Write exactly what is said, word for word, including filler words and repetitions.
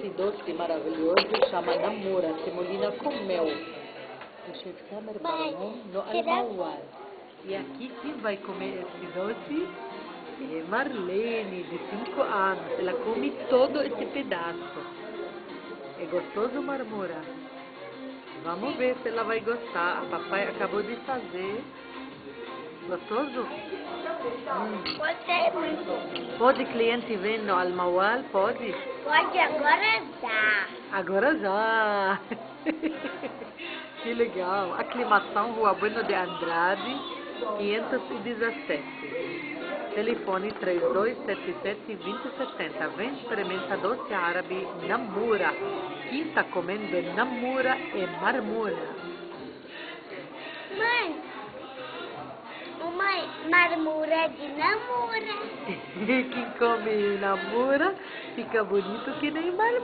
esse doce maravilhoso, chama namura, semolina com mel. Deixa eu câmera para um, no almauar. E aqui quem vai comer esse doce é Marlene, de cinco anos. Ela come todo esse pedaço. É gostoso, Marmura? Vamos ver se ela vai gostar. A papai acabou de fazer. Gostoso? Hum. Gostei muito. Pode cliente vir no almauar? Pode? Pode, agora dá. Agora já. Que legal. Aclimação, Rua Bueno de Andrade, quinhentos e dezessete. Telefone três dois sete sete, dois zero sete zero. Vem experimentar doce árabe namura. Quem está comendo namura é Marmura. Mãe, mãe, marmura de namora. Quem come namura fica bonito que nem Marmura.